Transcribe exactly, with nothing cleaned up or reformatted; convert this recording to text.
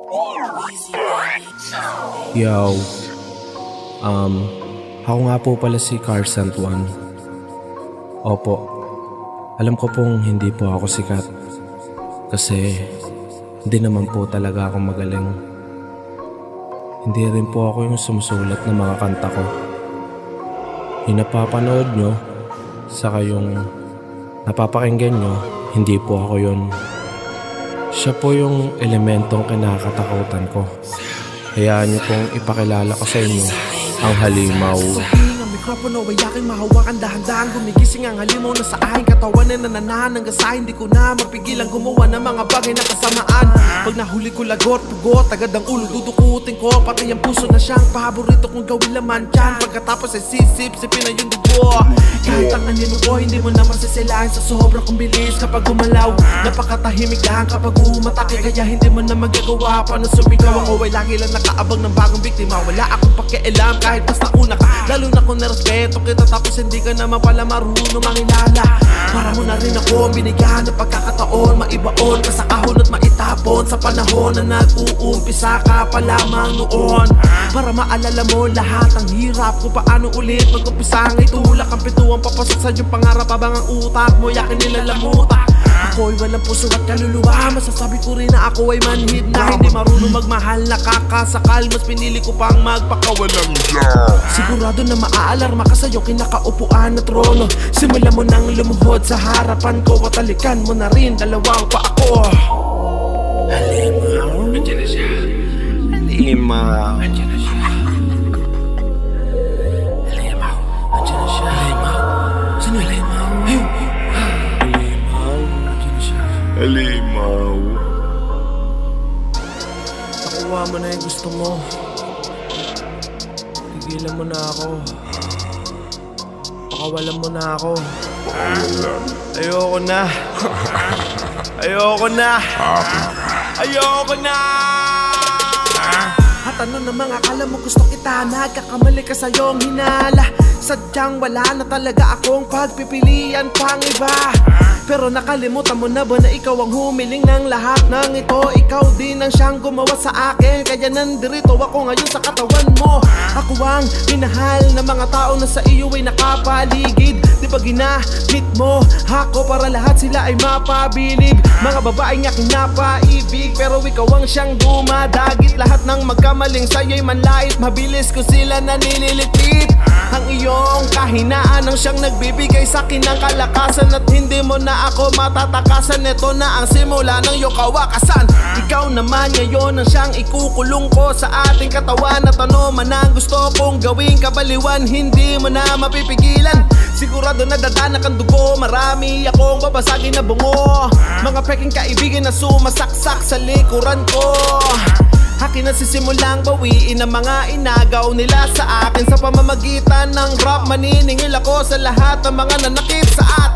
Yo, um, ako nga po pala si Carson Juan. Opo, alam ko pong hindi po ako sikat kasi hindi naman po talaga ako magaling. Hindi rin po ako yung sumusulat ng mga kanta ko. Yung napapanood nyo, saka yung napapakinggan nyo, hindi po ako yun. Siya po yung elementong kinakatakutan ko. Hayaan niyo pong ipakilala ko sa inyo ang halimaw. Mikropono ay aking mahawakan, dahan-dahan gumigising ang halimaw na sa aking katawan na nananahan hanggang sa hindi ko na mapigilang gumawa ng mga bagay na kasamaan. Pag nahuli ko lagot, pugot, agad ang ulo dudukutin ko, pati ang puso na siyang paborito kong gawin laman dyan. Pagkatapos ay sisip-sipin na yung dugo. Kahit ang anino ko, hindi mo naman sisilahin sa sobrang kong bilis kapag gumalaw. Napakatahimik lang kapag umatake, kaya hindi mo na magagawa pa na sumigaw. Ako ay lagi lang nakaabang ng bagong biktima, wala akong pakialam kahit basta una ka. Lalo na kung respeto kita tapos hindi ka naman pala marunong mangilala. Para mo na rin ako binigyan ng pagkakataon, maibaon ka sa kahon at maitapon sa panahon na nag-uumpisa ka pa lamang noon. Para maalala mo lahat ang hirap kung paano ulit mag-umpisa. Ngay tulak ang pintuang papasok sa iyong pangarap habang ang utak mo yakin nilalamutak. Ako'y walang puso at kaluluwa, masasabi ko rin na ako ay manhid na hindi marunong magmahal, nakakasakal. Mas pinili ko pang magpakawalang siya. Sigurado na maaalarma ka sa'yo kinakaupuan na trono. Simulan mo nang lumuhod sa harapan ko at talikan mo na rin dalawang pa ako. Halimaw? Andiyan na siya. Halimaw. Andiyan na siya. Halimaw. Andiyan na siya. Halimaw. Sino halimaw? Halimaw. Andiyan na siya. Halimaw. Nakuha mo na yung gusto mo. Tigilan mo na ako. Pakawalan mo na ako. Ayoko na. Ayoko na. Ayoko na. At ano namang akala mo gusto kita, nagkakamali ka sa iyong hinala. Sadyang wala na talaga akong pagpipilian pang iba. Pero nakalimutan mo na ba na ikaw ang humiling ng lahat ng ito? Ikaw din ang siyang gumawa sa akin, kaya nandirito ako ngayon sa katawan mo. Ako ang minahal na mga tao na sa iyo ay nakapaligid. Di ba ginamit mo ako para lahat sila ay mapabilib? Mga babaeng aking napaibig, pero ikaw ang siyang dumadagit. Lahat ng magkamaling sa'yo'y manlait, mabilis ko sila nanililikit. Ang iyong kahinaan ang siyang nagbibigay sa'kin ng kalakasan, at hindi mo na ako matatakasan. Ito na ang simula ng iyong kawakasan. Ikaw naman ngayon ang siyang ikukulong ko sa ating katawan. At ano man ang gusto kong gawing kabaliwan, hindi mo na mapipigilan. Sigurado na dadanak ang dugo, marami akong babasagin na bungo. Mga peking kaibigan na sumasaksak sa likuran ko. Akin na sisimulang bawiin ang mga inagaw nila sa akin. Sa pamamagitan ng rap, maniningil ako sa lahat ng mga nanakit sa atin.